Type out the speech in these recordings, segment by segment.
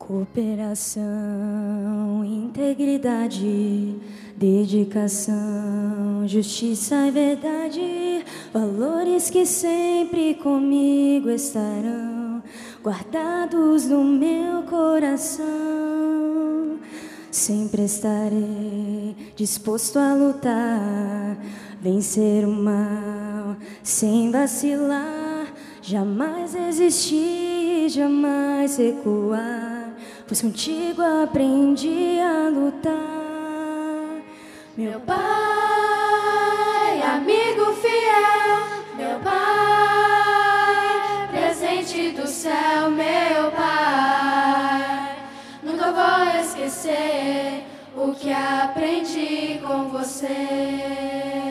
Cooperação, integridade, dedicação, justiça e verdade, valores que sempre comigo estarão, guardados no meu coração. Sempre estarei disposto a lutar, vencer o mal sem vacilar, jamais desistir, jamais recuar, pois contigo aprendi a lutar. Meu Pai, amigo fiel, meu Pai, presente do céu, meu Pai, nunca vou esquecer o que aprendi com você.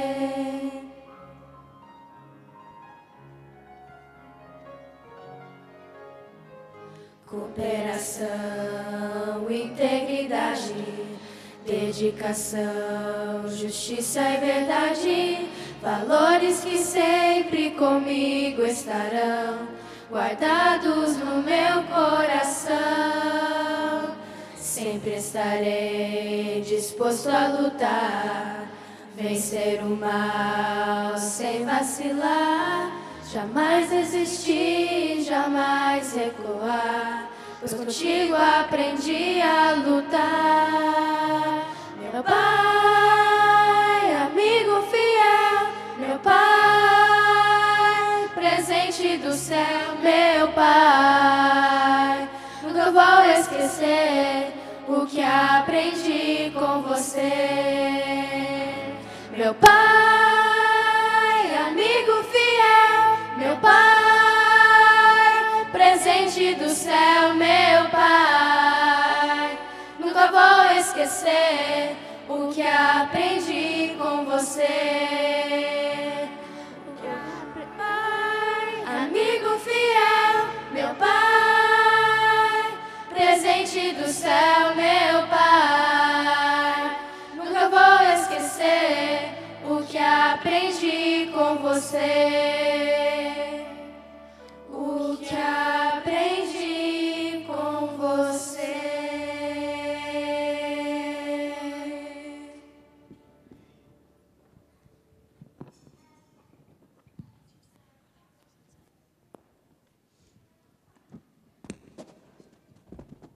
Cooperação, integridade, dedicação, justiça e verdade, valores que sempre comigo estarão, guardados no meu coração. Sempre estarei disposto a lutar, vencer o mal sem vacilar, jamais desistir, jamais recuar, pois contigo aprendi a lutar. Meu Pai, amigo fiel, meu Pai, presente do céu, meu Pai, nunca vou esquecer o que aprendi com você. Meu Pai, amigo fiel, meu Pai, presente do céu, meu Pai, nunca vou esquecer o que aprendi com você. Pai, amigo fiel, meu Pai, presente do céu, meu Pai, nunca vou esquecer o que aprendi com você.